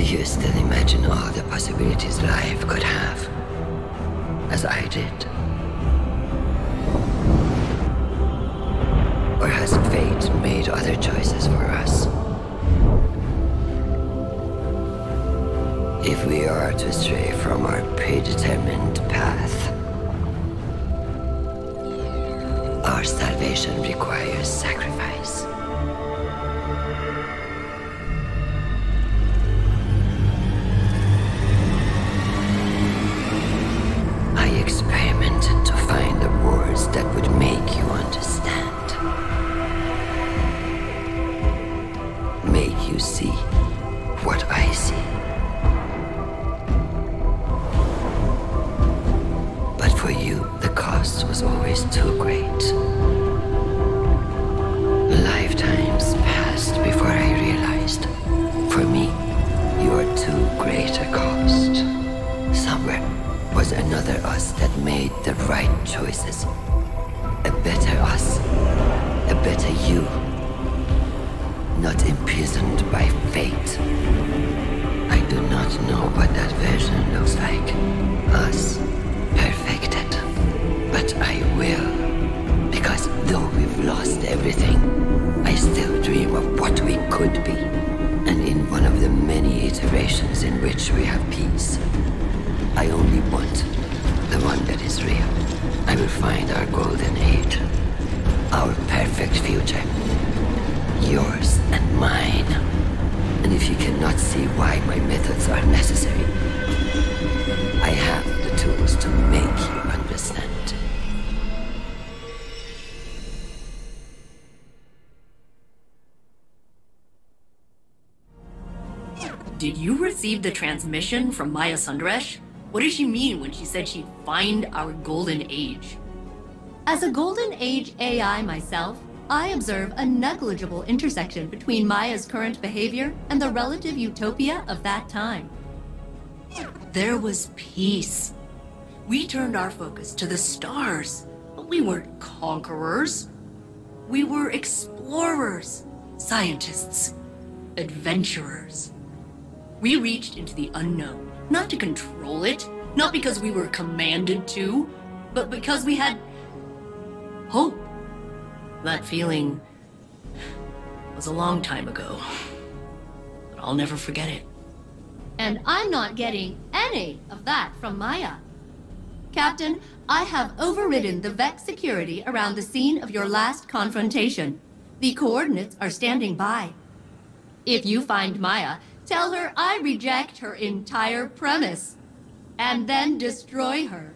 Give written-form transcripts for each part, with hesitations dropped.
Do you still imagine all the possibilities life could have, as I did? Or has fate made other choices for us? If we are to stray from our predetermined path, our salvation requires sacrifice. I experimented to find the words that would make you understand. Make you see what I see. But for you, the cost was always too great. Lifetimes passed before I realized, for me, you are too great a cost. Somewhere was another us that made the right choices. A better us, a better you. Not imprisoned by fate. I do not know what that version looks like. Us, perfected. But I will. Because though we've lost everything, I still dream of what we could be. And in one of the many iterations in which we have peace, I only want the one that is real. I will find our golden age. Our perfect future. Yours and mine. And if you cannot see why my methods are necessary, I have the tools to make you understand. Did you receive the transmission from Maya Sundaresh? What did she mean when she said she'd find our golden age? As a golden age AI myself, I observe a negligible intersection between Maya's current behavior and the relative utopia of that time. There was peace. We turned our focus to the stars, but we weren't conquerors. We were explorers, scientists, adventurers. We reached into the unknown, not to control it, not because we were commanded to, but because we had hope. That feeling was a long time ago, but I'll never forget it. And I'm not getting any of that from Maya. Captain, I have overridden the Vex security around the scene of your last confrontation. The coordinates are standing by. If you find Maya, tell her I reject her entire premise, and then destroy her.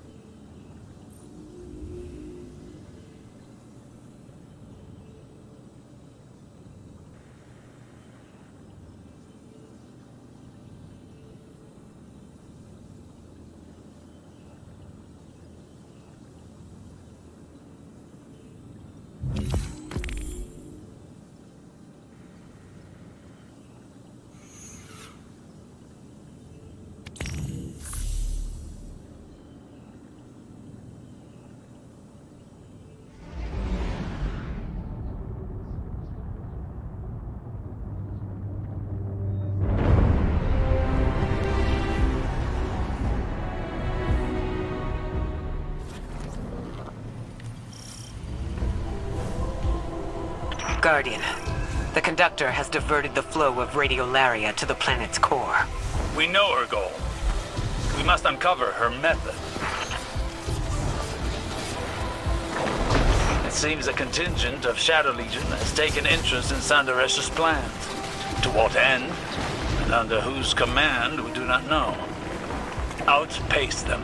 Guardian, the Conductor has diverted the flow of radiolaria to the planet's core. We know her goal. We must uncover her method. It seems a contingent of Shadow Legion has taken interest in Sundaresh's plans. To what end, and under whose command, we do not know. Outpace them.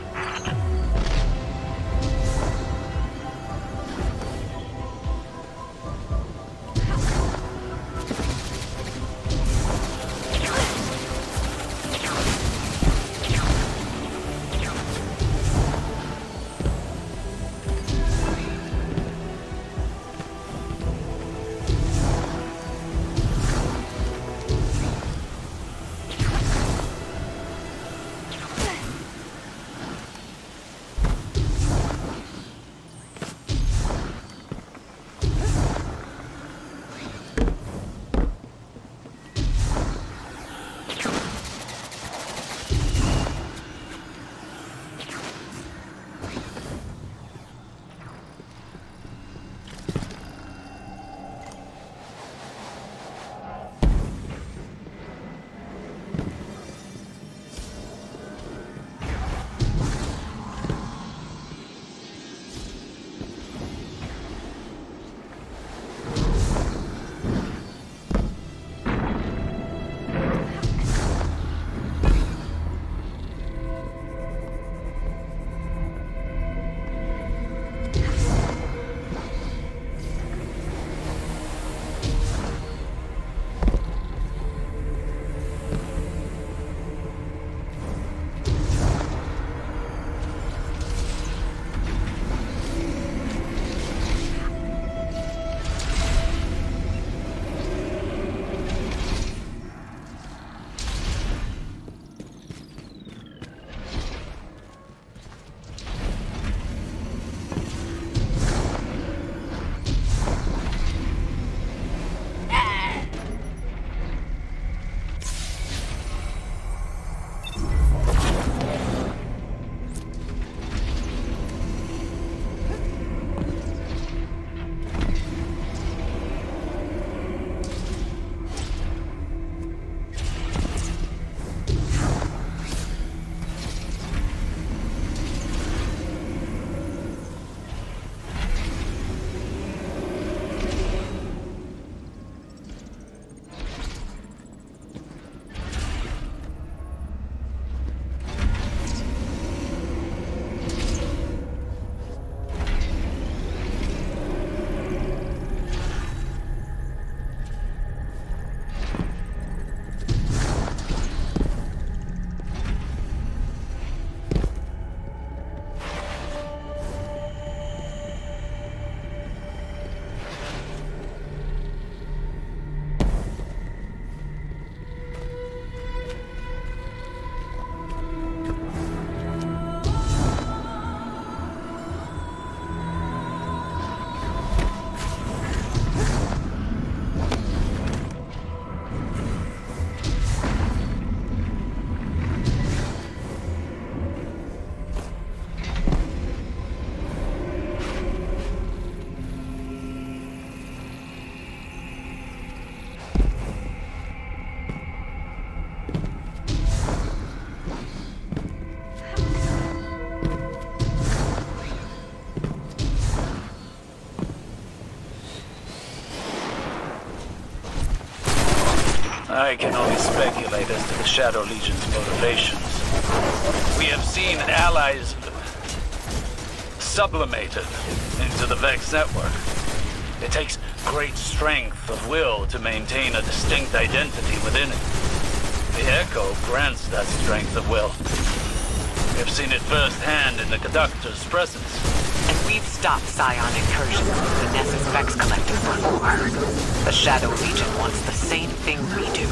I can only speculate as to the Shadow Legion's motivations. We have seen allies sublimated into the Vex network. It takes great strength of will to maintain a distinct identity within it. The Echo grants that strength of will. We have seen it firsthand in the Conductor's presence. And we've stopped Scion incursions into the Nessus Vex Collective before. The Shadow Legion wants the same thing we do.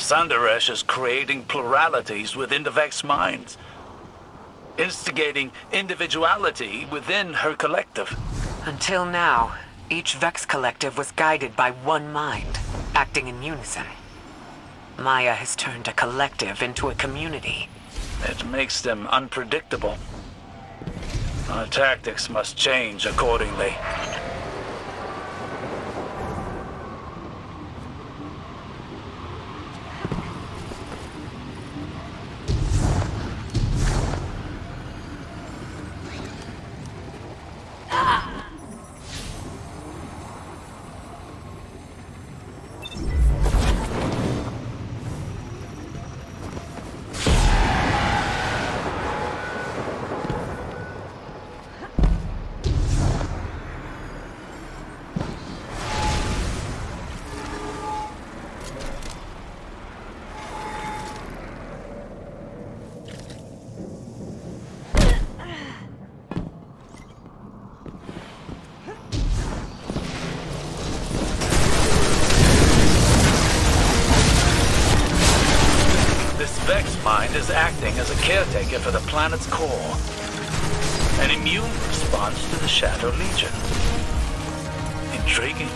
Sundaresh is creating pluralities within the Vex minds, instigating individuality within her collective. Until now, each Vex Collective was guided by one mind, acting in unison. Maya has turned a collective into a community. It makes them unpredictable. Our tactics must change accordingly. Is acting as a caretaker for the planet's core. An immune response to the Shadow Legion. Intriguing.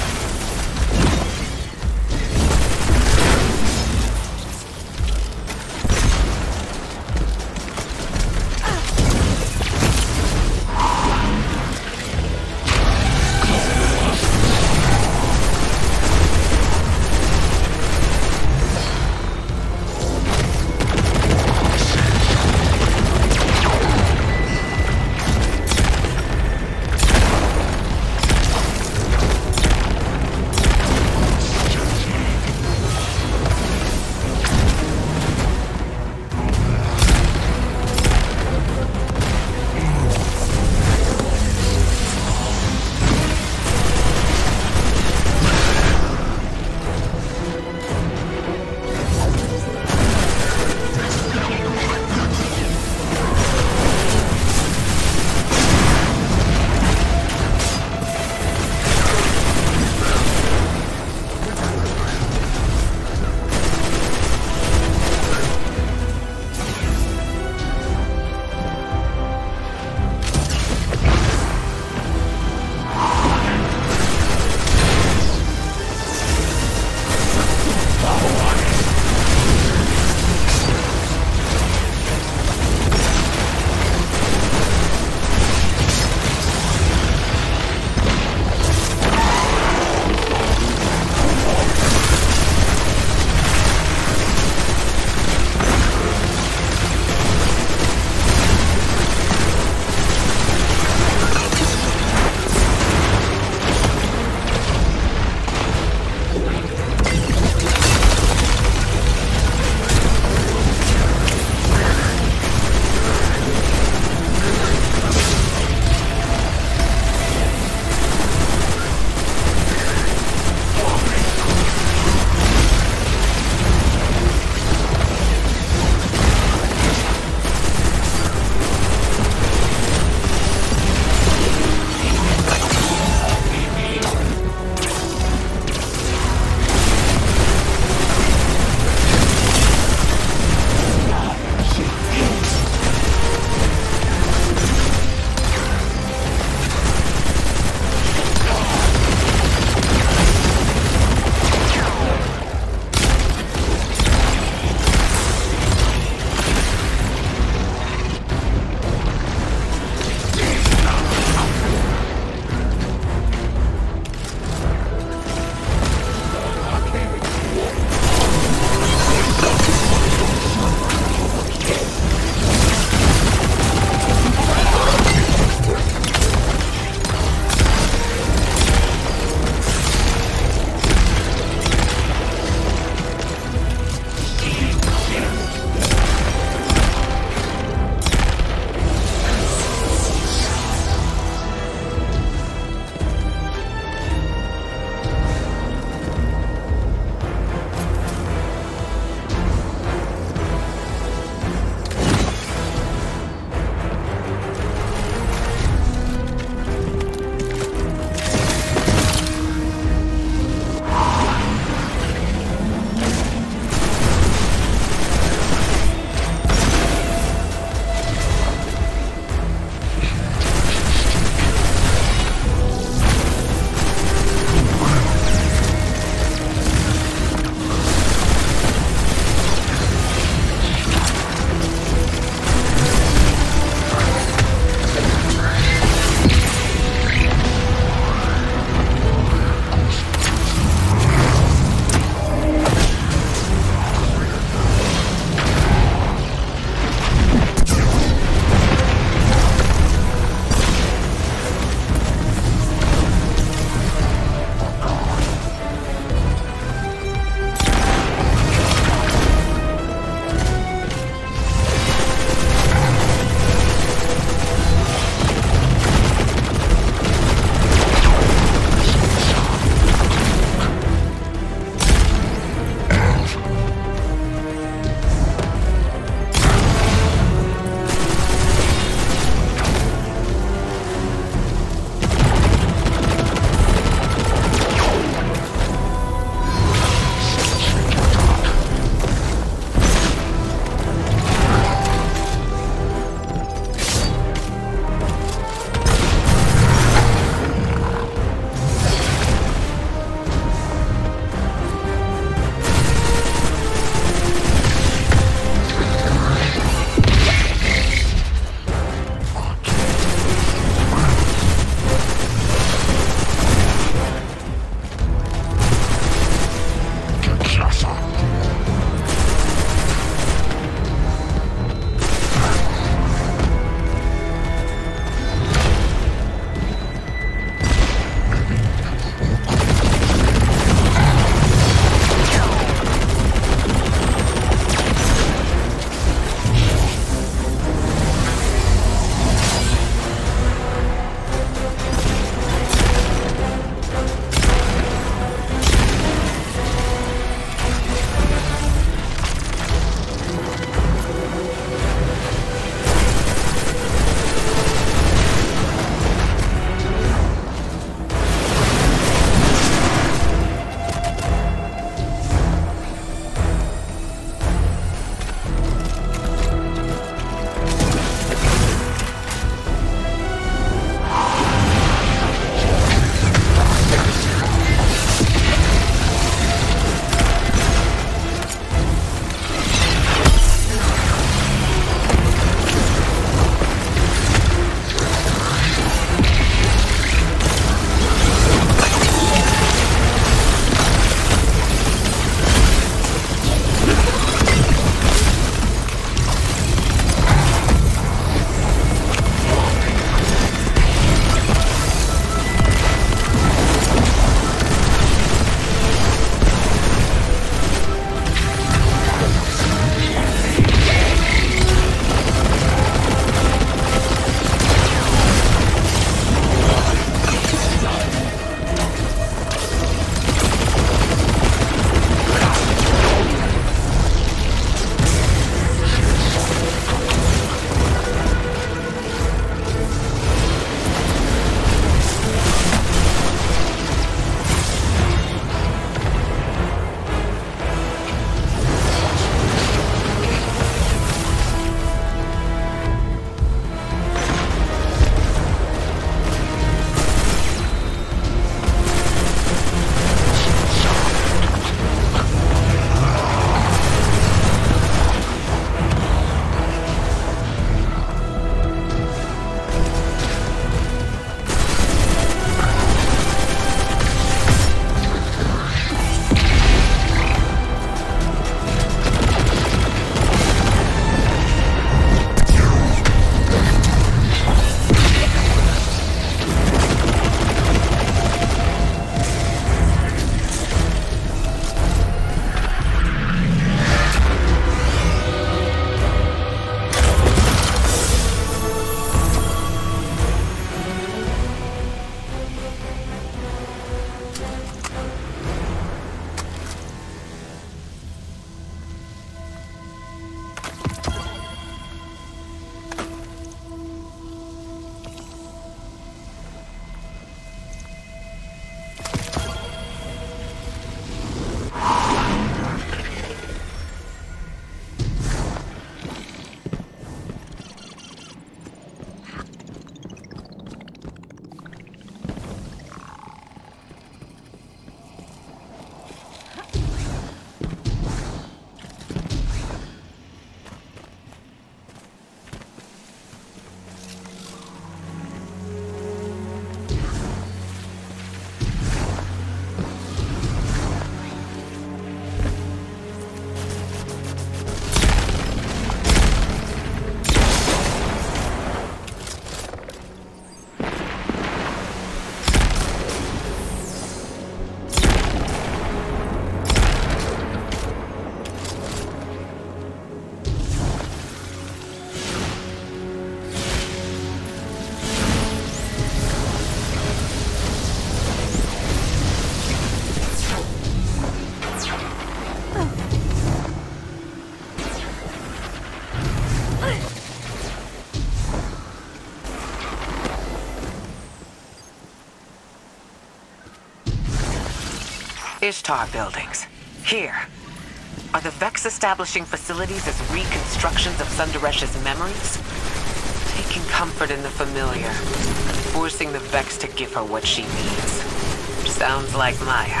Ishtar buildings. Here. Are the Vex establishing facilities as reconstructions of Sundaresh's memories? Taking comfort in the familiar, forcing the Vex to give her what she needs. Sounds like Maya.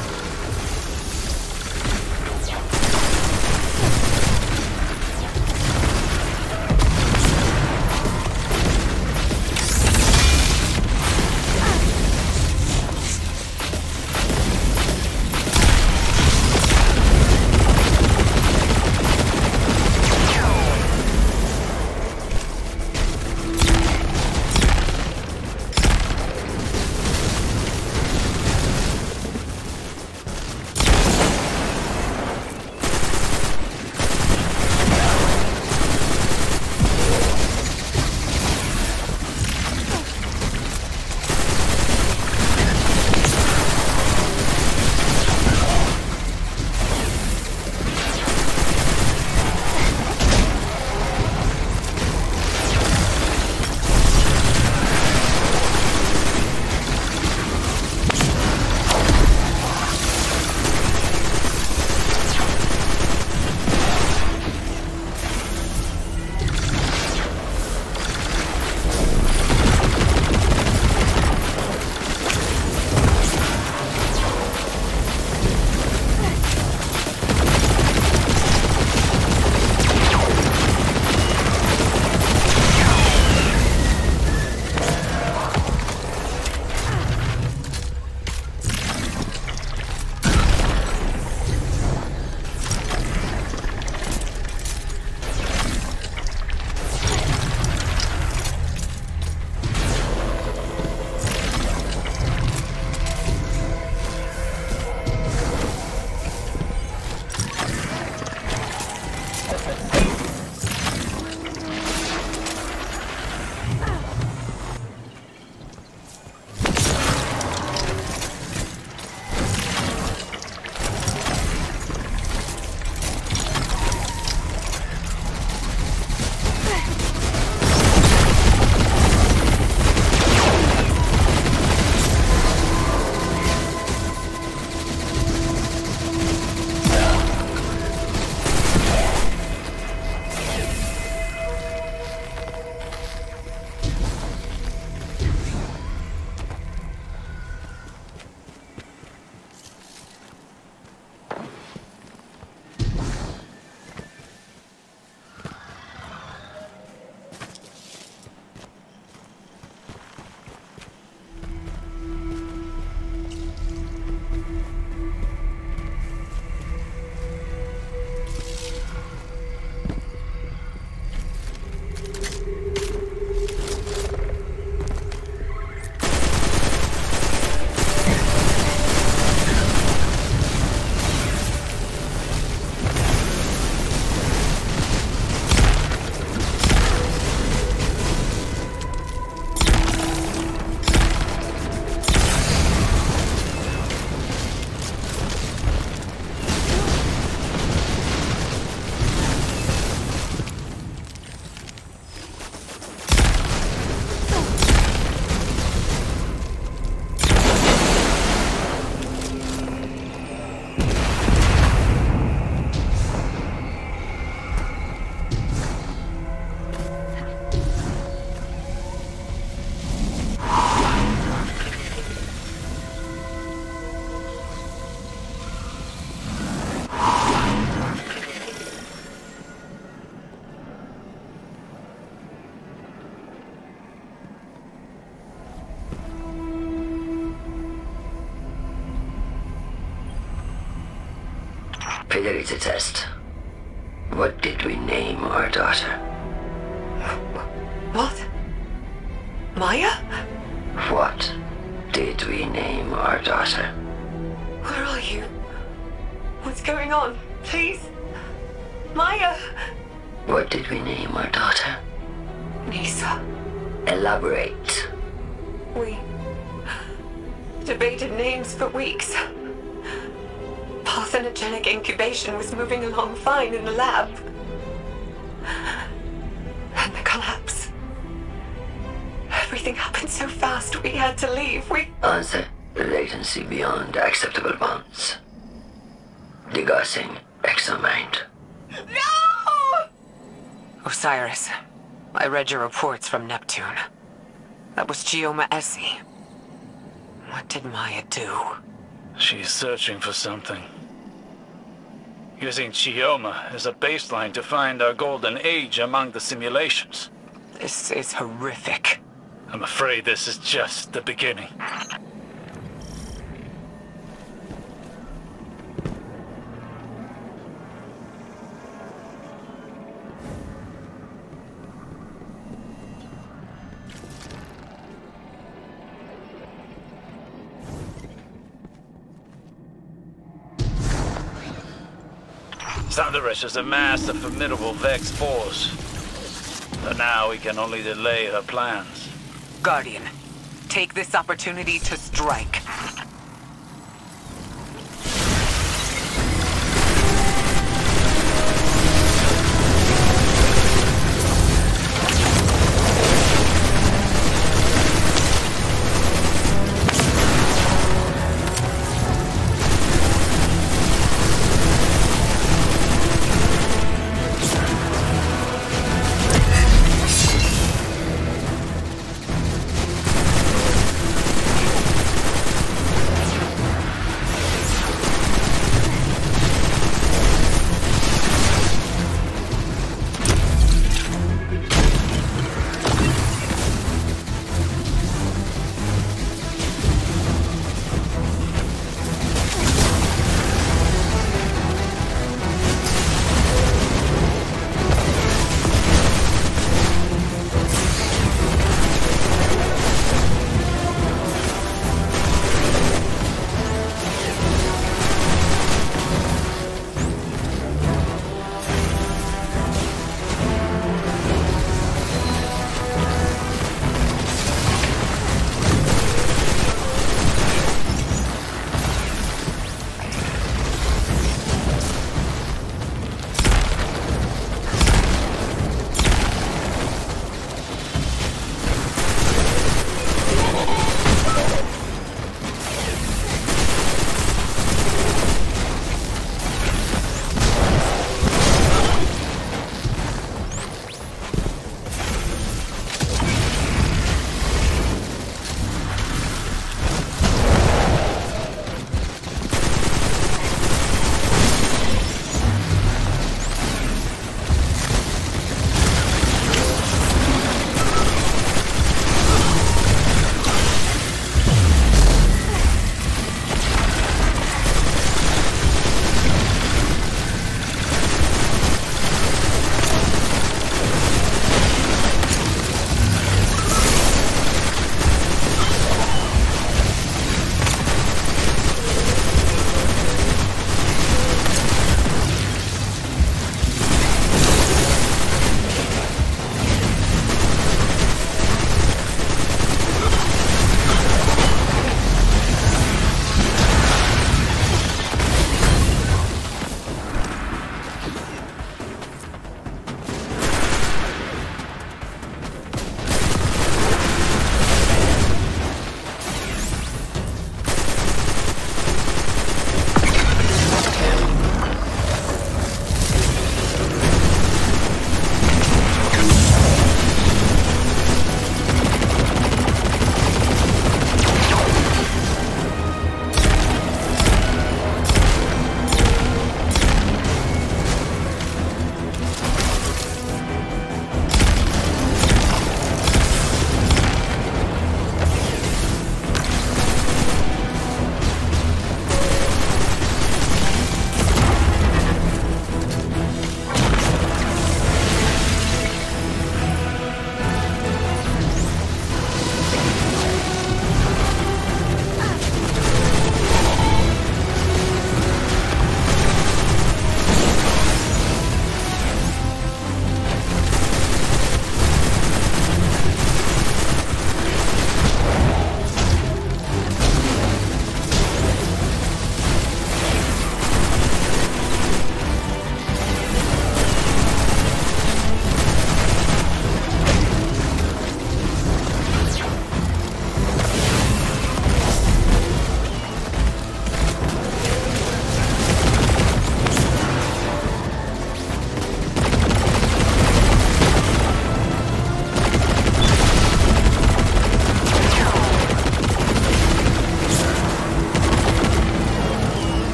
Fidelity test. What did we name our daughter? What? Maya? What did we name our daughter? Where are you? What's going on? Please? Maya! What did we name our daughter? Nisa. Elaborate. We debated names for weeks. Parthenogenic incubation was moving along fine in the lab. And the collapse. Everything happened so fast, we had to leave. Answer latency beyond acceptable bounds. Degassing exomind. No! Osiris, I read your reports from Neptune. That was Chioma Esi. What did Maya do? She's searching for something. Using Chioma as a baseline to find our golden age among the simulations. This is horrific. I'm afraid this is just the beginning. Sundaresh has amassed a formidable Vex force. But now we can only delay her plans. Guardian, take this opportunity to strike.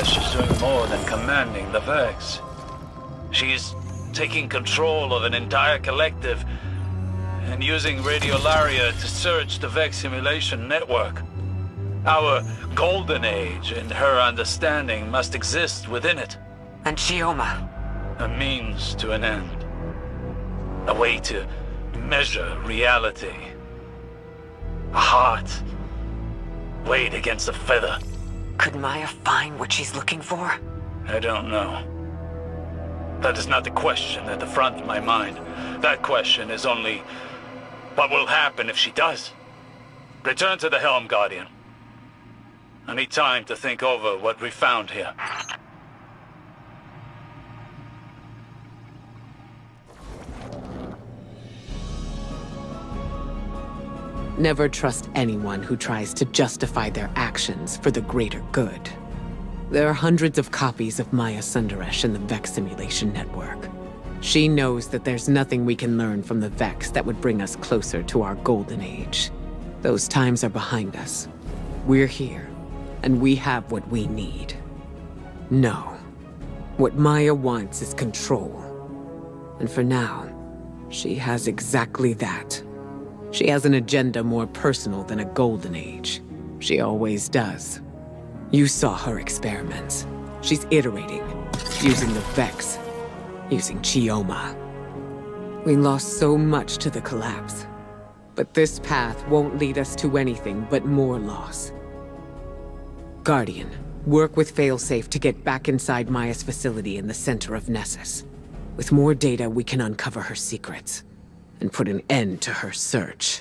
Sundaresh is doing more than commanding the Vex. She's taking control of an entire collective and using radiolaria to search the Vex simulation network. Our golden age, in her understanding, must exist within it. And Chioma? A means to an end. A way to measure reality. A heart weighed against a feather. Could Maya find what she's looking for? I don't know. That is not the question at the front of my mind. That question is only, what will happen if she does? Return to the helm, Guardian. I need time to think over what we found here. Never trust anyone who tries to justify their actions for the greater good. There are hundreds of copies of Maya Sundaresh in the Vex simulation network. She knows that there's nothing we can learn from the Vex that would bring us closer to our golden age. Those times are behind us. We're here, and we have what we need. No. What Maya wants is control. And for now, she has exactly that. She has an agenda more personal than a golden age. She always does. You saw her experiments. She's iterating, using the Vex, using Chioma. We lost so much to the collapse. But this path won't lead us to anything but more loss. Guardian, work with Failsafe to get back inside Maya's facility in the center of Nessus. With more data, we can uncover her secrets and put an end to her search.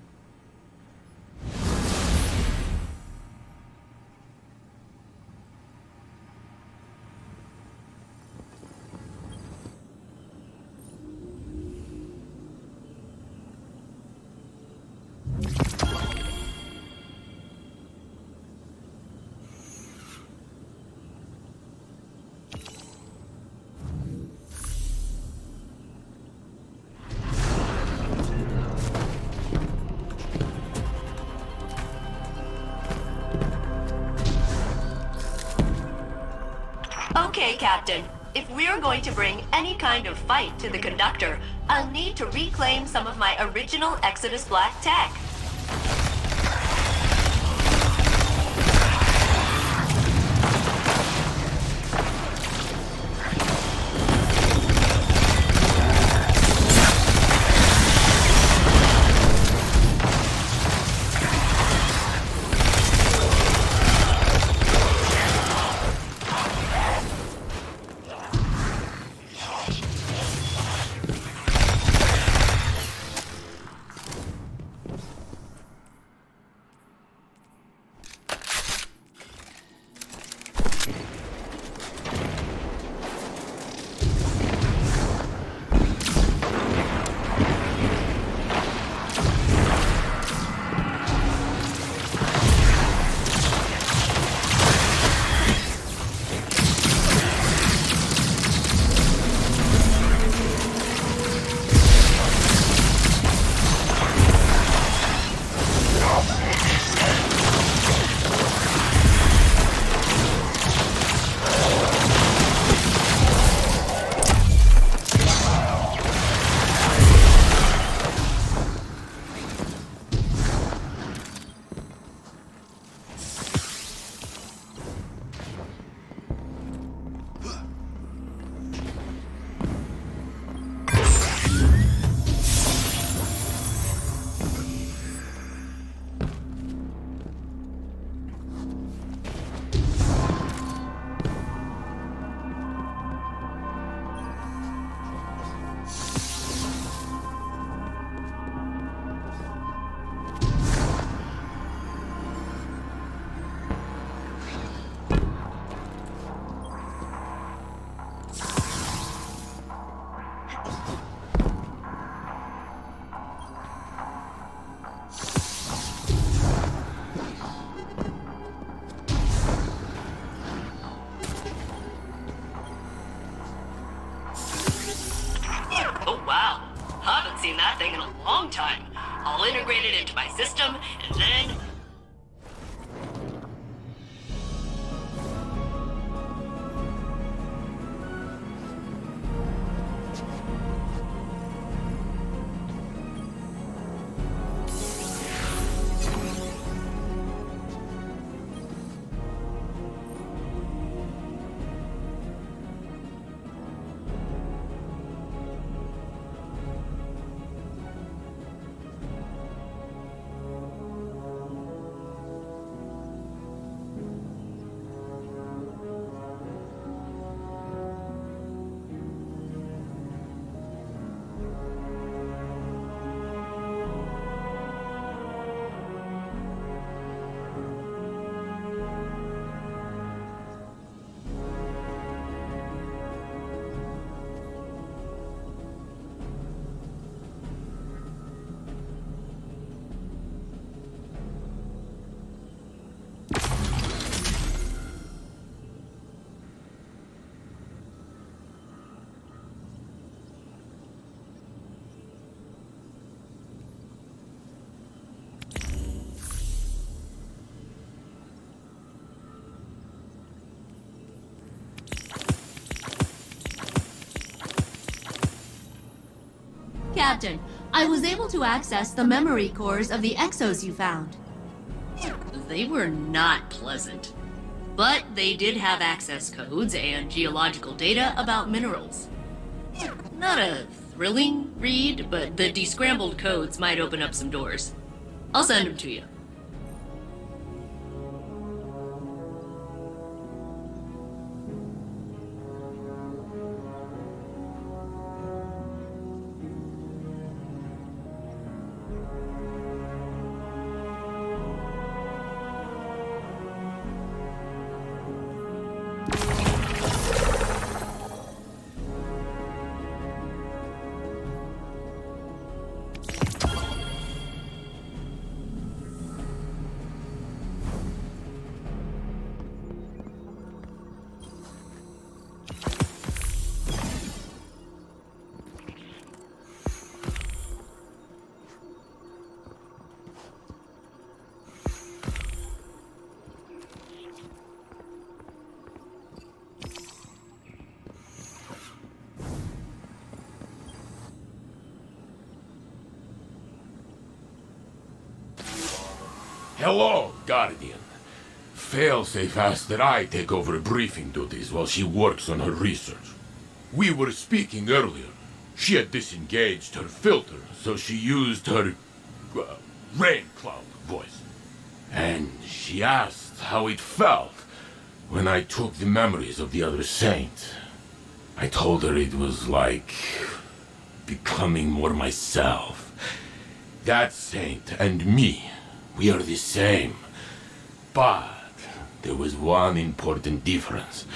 Okay, Captain. If we're going to bring any kind of fight to the Conductor, I'll need to reclaim some of my original Exodus Black tech. that thing in a long time. I'll integrate it into my system, and then... Captain, I was able to access the memory cores of the exos you found. They were not pleasant. But they did have access codes and geological data about minerals. Not a thrilling read, but the descrambled codes might open up some doors. I'll send them to you. Hello, Guardian. Failsafe asked that I take over briefing duties while she works on her research. We were speaking earlier. She had disengaged her filter, so she used her rain cloud voice. And she asked how it felt when I took the memories of the other saint. I told her it was like becoming more myself. That saint and me, we are the same. But there was one important difference.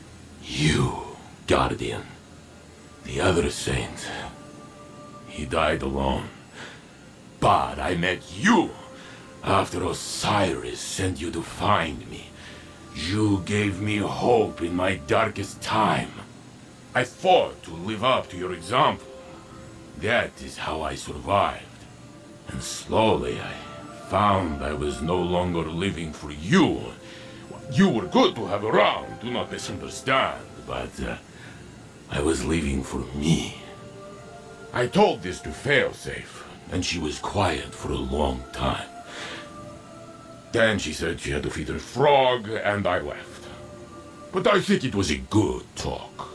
You, Guardian. The other saint, he died alone. But I met you after Osiris sent you to find me. You gave me hope in my darkest time. I fought to live up to your example. That is how I survived. And slowly I found I was no longer living for you. You were good to have around, do not misunderstand, but I was living for me. I told this to Failsafe, and she was quiet for a long time. Then she said she had to feed her frog, and I left. But I think it was a good talk.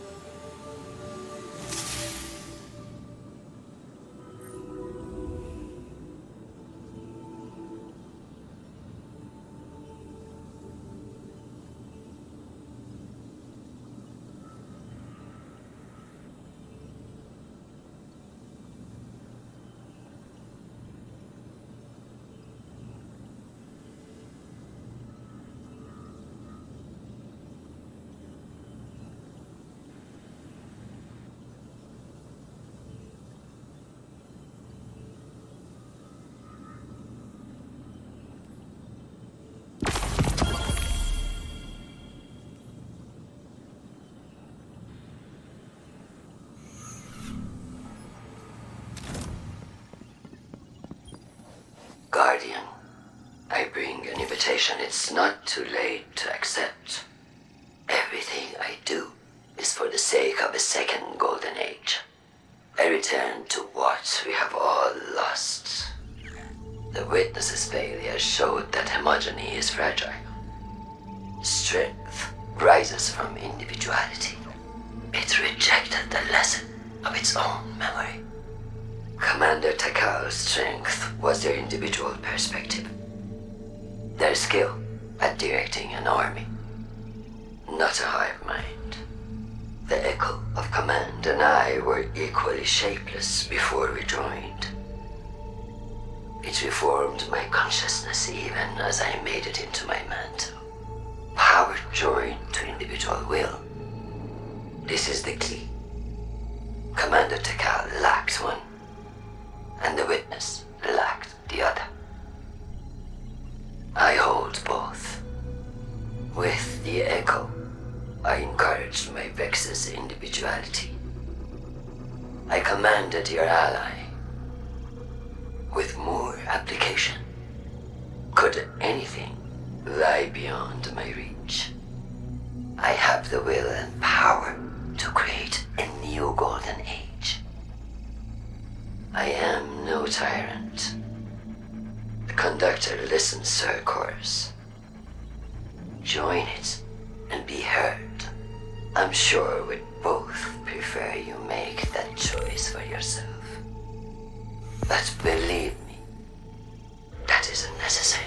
Guardian, I bring an invitation it's not too late to accept. Everything I do is for the sake of a second golden age. A return to what we have all lost. The Witness's failure showed that homogeny is fragile. Strength rises from individuality. It rejected the lesson of its own memory. Commander Takal's strength was their individual perspective. Their skill at directing an army. Not a hive mind. The echo of command and I were equally shapeless before we joined. It reformed my consciousness even as I made it into my mantle. Power joined to individual will. This is the key. Commander Takal lacked one, and the Witness lacked the other. I hold both. With the echo, I encouraged my Vex's individuality. I commanded your ally. With more application, could anything lie beyond my reach? I have the will and power to create a new golden age. no tyrant. The Conductor listens to her chorus. Join it and be heard. I'm sure we'd both prefer you make that choice for yourself. But believe me, that isn't necessary.